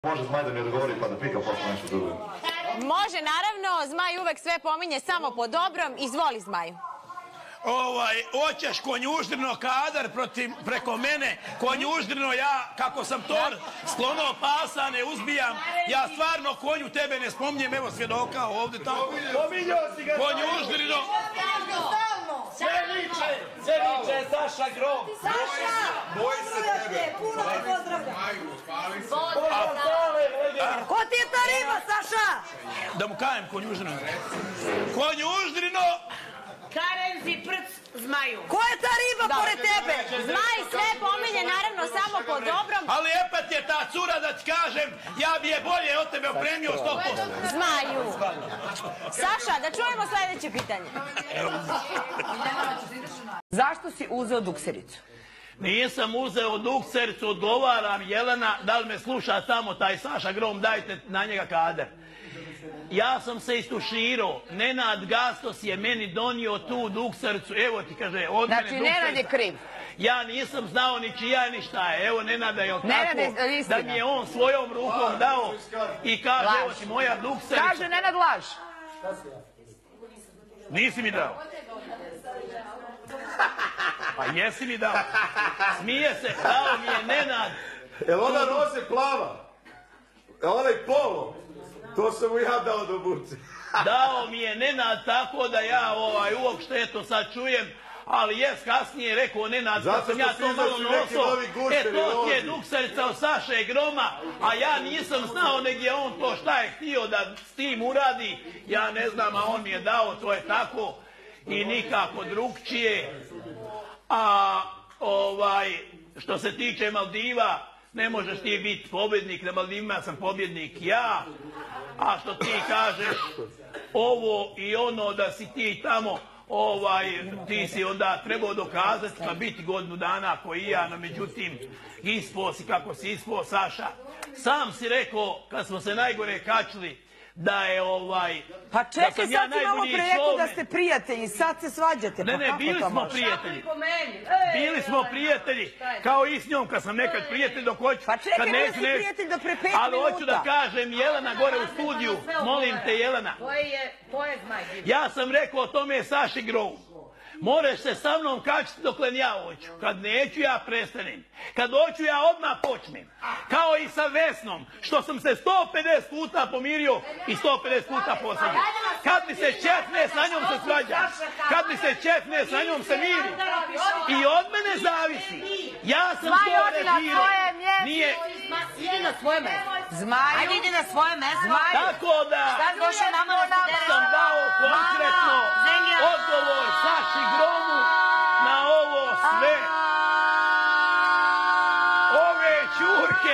Može Zmaj da mi odgovori pa da pika posle nešto drugo. Može, naravno. Zmaj uvek sve pominje samo po dobrom. Izvoli, Zmaju. Hoćeš konjuždrino kadar preko mene, konjuždrino ja, kako sam Tor, sklono pasa, ne uzbijam, ja stvarno konju tebe ne spominjem, evo svjedoka ovdje tako. Pominjao si ga Konjuždrino. Sve viče Saša Grom. Saša! Boji se tebe. Puno te pozdravljam. Ko ti je ta riba, Saša? Da mu kajem konjuždrino. Konjuždrino. Karenzi prc Zmaju. Ko je ta riba pored tebe? Zmaj sve pominje, naravno, samo po dobrom. Ali opet je ta cura da ti kažem, ja bi je bolje od tebe opremio 100%. Zmaju. Saša, da čujemo sljedeće pitanje. Zašto si uzeo duksericu? Nisam uzeo duksericu, odgovaram Jelena, da li me sluša samo taj Saša Grom, dajte na njega kader. Ja sam se istuširao, Nenad Gastos je meni donio tu duksericu, evo ti kaže, od mene Znači, Nenad je kriv. Ja nisam znao ni čija ni šta je, evo Nenada je Nenad tako, je istina. da mi je on svojom rukom dao i kaže, Laž. evo ti moja dukserica. Kaže Nenad laž. Nisi mi dao. Pa jesi mi dao. Smije se, dao mi je Nenad. Jel ona roze plava? Jel onaj polo? To sam mu ja dao do burci. Dao mi je Nenad tako da ja uopšte to sad čujem, ali jes kasnije rekao Nenad da sam ja to malo nosao, to ti je dukserica od Saše Groma, a ja nisam znao nego je on to šta je htio da s tim uradi, ja ne znam, a on mi je dao, to je tako i nikako drugčije. A što se tiče Maldiva, ne možeš ti biti pobjednik, na Maldivima sam pobjednik ja, a što ti kažeš ovo i ono da si ti tamo, ti si onda trebao dokazati pa biti godinu dana ako i ja, no međutim ispao si kako si ispao, Saša. Sam si rekao kad smo se najgore kačili da je Pa čekaj, sad ti malo pre rekao da ste prijatelji, sad se svađate. Ne, bili smo prijatelji. Bili smo prijatelji, kao i s njom kad sam nekad prijatelj dok hoću. Pa čekaj, bili si prijatelj do pre 5 minuta. Ali hoću da kažem, Jelena gore u studiju, molim te Jelena. To je Zmaj. Ja sam rekao o tome Saši Grovu. Moraš se sa mnom kačiti dokle ja hoću. Kad neću, ja prestanem. Kad hoću, ja odmah počnem. Kao i sa Vesnom, što sam se 150 puta pomirio i 150 puta posadio. Kad mi se čefne, sa njom se svađa. Kad mi se čefne, sa njom se miri. I od mene zavisi. Ja sam to režirao. Nije... Idi na svoje mesto. Zmaju. Ajde, idi na svoje mesto. Tako da... Šta došao nama da sam dao konkretno odgovor Saši Gromu na ovo sve. Ove čurke